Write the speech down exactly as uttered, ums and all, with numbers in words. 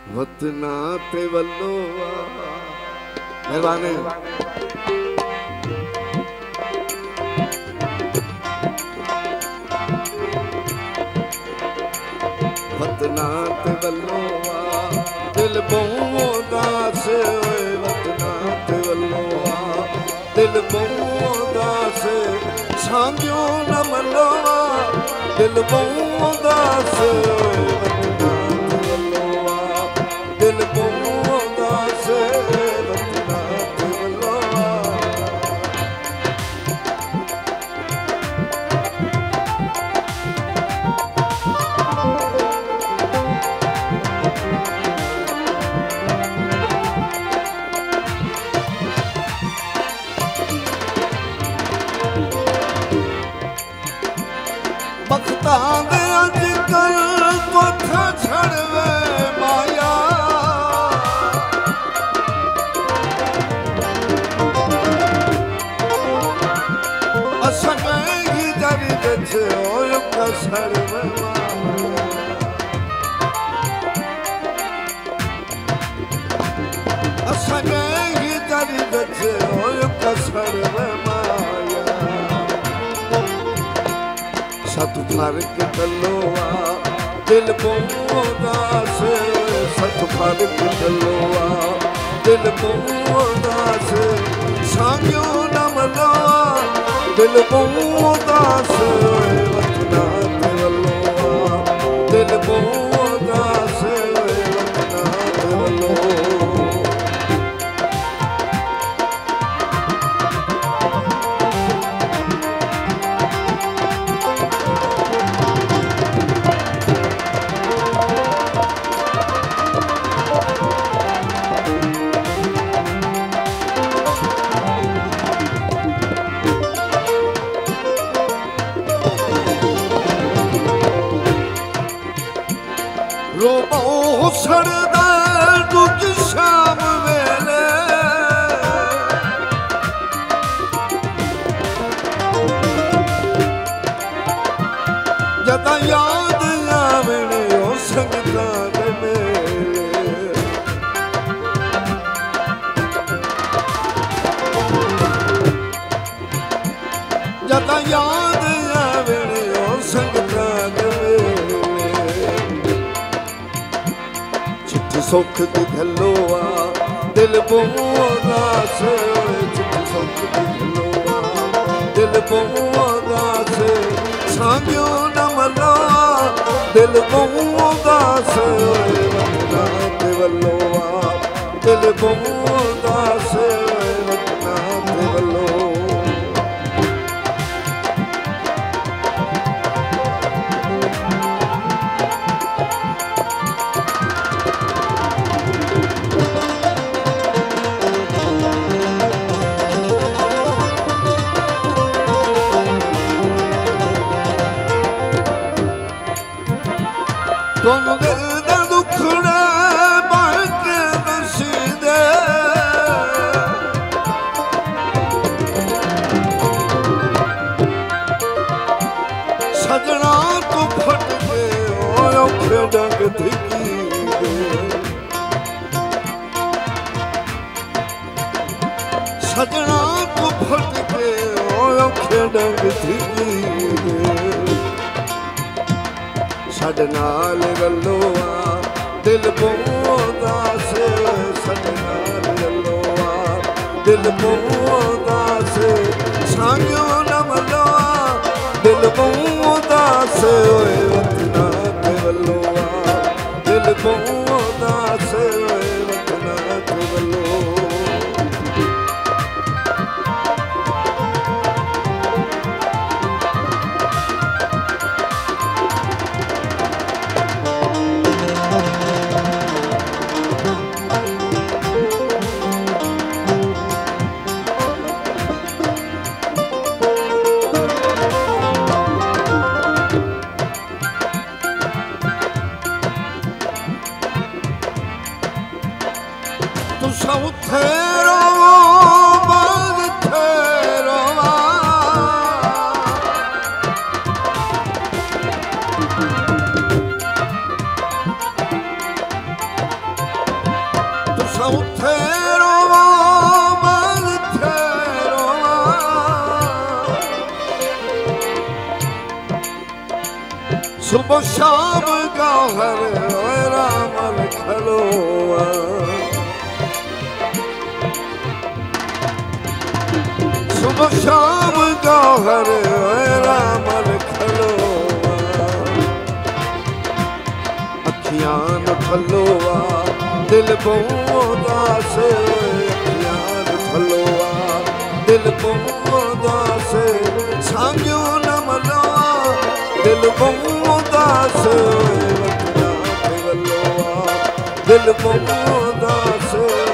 वतना ते वल्लो मेहरबानी वतना ते वल्लो दिल बहु दास वतना ते वल्लो दिल बहु दास सांगियो न मलो दिल बहु दास दिल बहु दास वतना ते वल्लो भक्तां दे अजकल कोठा छड़वे माया असां ही जरी विच होयो कसड़वे असां ही जरी विच होयो कसड़वे माया सत फर्क चलोआ दिल बहु दास सत फर्क चलोआ दिल बहु दास सांगियो न मलो दिल बहु दास वतना ते वल्लो दिल बहु दास वतना ते वल्लो रोबो सड़दा दुख शाम वेले जदा याद आवे ओ संगतां दे मेले जदा याद आवे ओ संगतां दे सुख दी घलोआ दिल बहु दास चिट्ठी सुख दी घलोआ दिल बहु दास सांगियो न मलो दिल बहु दास वतना ते वल्लोआ दिल बहु दास वतना ते वल्लो तुम दिल दा दुखड़ा बन के दसी दे सजना तू फट के औखे डंग थिकी दे सजना तू फट के औखे डंग थिकी दे साडे नाल रलोआ दिल बहु दास साडे नाल रलोआ दिल बहु दास सांगियो न मलोआ दिल बहु दास ओए वतना ते वल्लोआ दिल बहु दास ओए वतना ते वल्लो उथे रोवां मैं इत्थे रोवां सुबह शाम गाहर रामल खलोआ सुबह शाम गाहर रामल खलोआ अखियां न खलोआ दिल बहु उदास अखियां न खलोआ दिल बहु उदास सांगियो न मलोआ दिल बहु उदास वतना ते वलोआ दिल बहु उदास